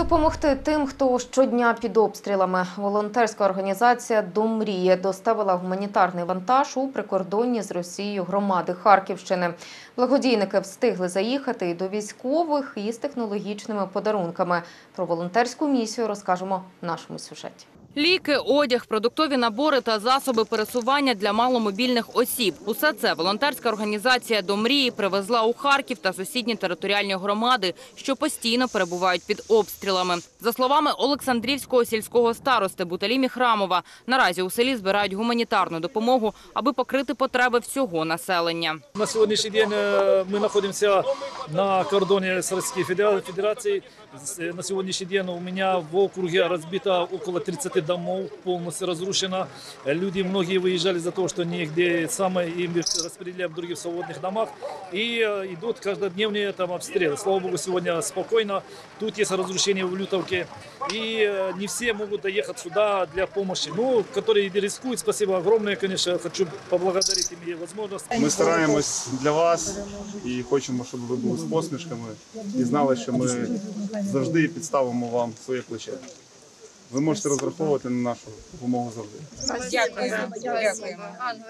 Допомогти тим, хто щодня під обстрілами. Волонтерська організація «Дом мрії» доставила гуманітарний вантаж у прикордонні з Росією громади Харківщини. Благодійники встигли заїхати і до військових, і з технологічними подарунками. Про волонтерську місію розкажемо в нашому сюжеті. Ліки, одяг, продуктові набори та засоби пересування для маломобільних осіб. Усе це волонтерська організація «Дом мрії» привезла у Харків та сусідні територіальні громади, що постійно перебувають під обстрілами. За словами Олександрівського сільського старости Буталі Міхрамова, наразі у селі збирають гуманітарну допомогу, аби покрити потреби всього населення. На сьогоднішній день ми знаходимося на кордоні з Російською Федерацією. На сегодняшний день у меня в округе разбито около 30 домов, полностью разрушено. Люди многие выезжали за то, что негде им распределяли в других свободных домах. И идут каждодневные там обстрелы. Слава Богу, сегодня спокойно. Тут есть разрушение в Лютовке. И не все могут доехать сюда для помощи. Ну, которые рискуют, спасибо огромное, конечно. Хочу поблагодарить им возможность. Ми стараємось для вас і хочемо, щоб ви були з посмішками і знали, що ми завжди підставимо вам своє плече. Ви можете розраховувати на нашу допомогу завжди. Дякуємо.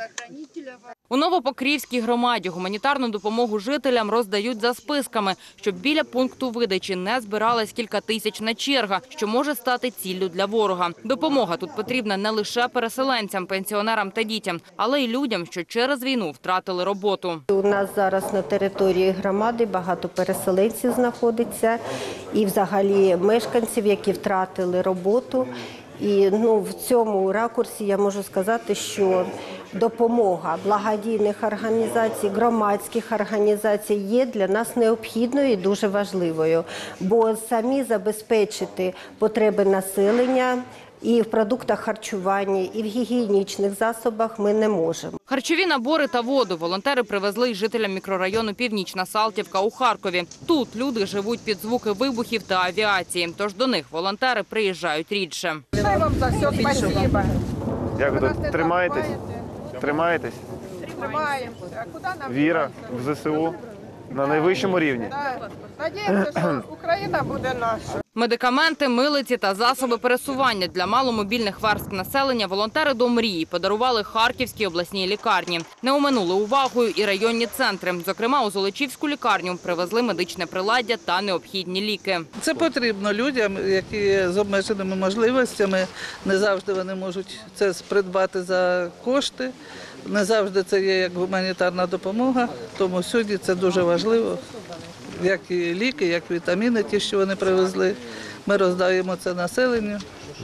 У Новопокрівській громаді гуманітарну допомогу жителям роздають за списками, щоб біля пункту видачі не збиралась кількатисячна черга, що може стати ціллю для ворога. Допомога тут потрібна не лише переселенцям, пенсіонерам та дітям, але й людям, що через війну втратили роботу. У нас зараз на території громади багато переселенців знаходиться і взагалі мешканців, які втратили роботу. І в цьому ракурсі я можу сказати, що допомога благодійних організацій, громадських організацій є для нас необхідною і дуже важливою, бо самі забезпечити потреби населення і в продуктах харчування, і в гігієнічних засобах ми не можемо. Харчові набори та воду волонтери привезли й жителям мікрорайону Північна Салтівка у Харкові. Тут люди живуть під звуки вибухів та авіації, тож до них волонтери приїжджають рідше. Хай вам за все спасибо. Як ви тримаєтесь? Тримаєтесь? Тримаємося. А куди нам? Віра в ЗСУ на найвищому рівні. Надіємося, що Україна буде наша. Медикаменти, милиці та засоби пересування для маломобільних верств населення волонтери «Дом мрії» подарували Харківській обласній лікарні. Не оминули увагою і районні центри. Зокрема, у Золочівську лікарню привезли медичне приладдя та необхідні ліки. Це потрібно людям, які з обмеженими можливостями. Не завжди вони можуть це придбати за кошти. Не завжди це є як гуманітарна допомога, тому сьогодні це дуже важливо. Як і ліки, як вітаміни, ті, що вони привезли. Ми роздаємо це населенню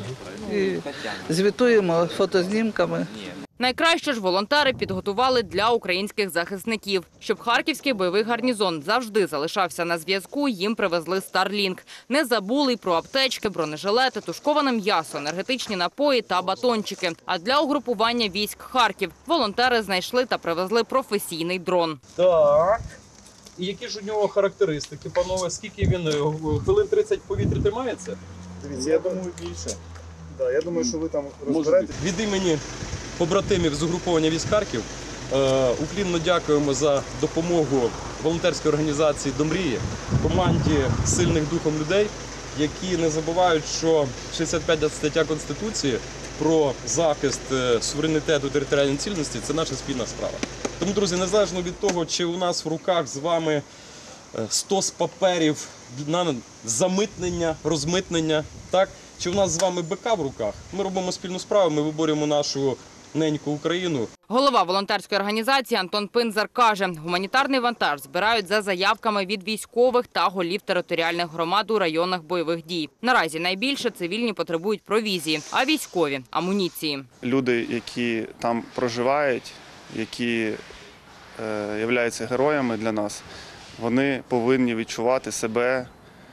і звітуємо фотознімками. Найкраще ж волонтери підготували для українських захисників. Щоб харківський бойовий гарнізон завжди залишався на зв'язку, їм привезли Starlink. Не забули й про аптечки, бронежилети, тушковане м'ясо, енергетичні напої та батончики. А для угрупування військ Харків волонтери знайшли та привезли професійний дрон. Так. І які ж у нього характеристики, панове? Скільки він? Хвилин 30 в повітрі тримається? Дивіться, я думаю, більше. Я думаю, що ви там розберетесь. Від імені побратимів з угруповання військ Харків уклінно дякуємо за допомогу волонтерської організації «Дом мрії», команді сильних духом людей, які не забувають, що 65-та стаття Конституції про захист суверенітету, територіальної цілісності – це наша спільна справа. Тому, друзі, незалежно від того, чи у нас в руках з вами 100 паперів на замитнення, розмитнення, так? Чи у нас з вами БК в руках, ми робимо спільну справу, ми виборюємо нашу неньку Україну. Голова волонтерської організації Антон Пинзар каже, гуманітарний вантаж збирають за заявками від військових та голів територіальних громад у районах бойових дій. Наразі найбільше цивільні потребують провізії, а військові – амуніції. Люди, які там проживають, які являються героями для нас, вони повинні відчувати себе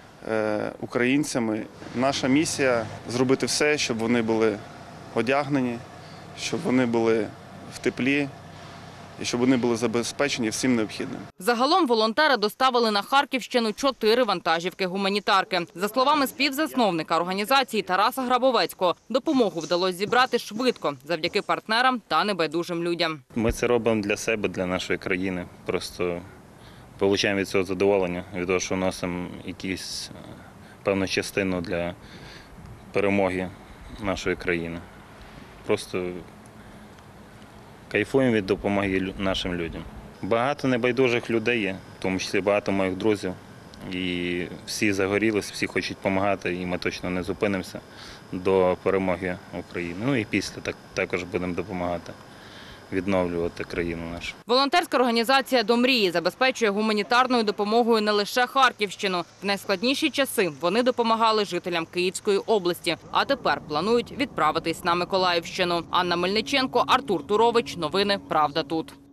українцями. Наша місія – зробити все, щоб вони були одягнені, щоб вони були в теплі і щоб вони були забезпечені всім необхідним. Загалом волонтери доставили на Харківщину 4 вантажівки гуманітарки. За словами співзасновника організації Тараса Грабовецького, допомогу вдалося зібрати швидко завдяки партнерам та небайдужим людям. Ми це робимо для себе, для нашої країни. Просто отримуємо від цього задоволення, від того, що носимо якісь певну частину для перемоги нашої країни. Просто кайфуємо від допомоги нашим людям. Багато небайдужих людей є, в тому числі багато моїх друзів. І всі загорілись, всі хочуть допомагати, і ми точно не зупинимося до перемоги України. Ну і після також будемо допомагати відновлювати країну нашу. Волонтерська організація «До мрії» забезпечує гуманітарною допомогою не лише Харківщину. В найскладніші часи вони допомагали жителям Київської області, а тепер планують відправитись на Миколаївщину. Анна Мельниченко, Артур Турович. Новини «Правда тут».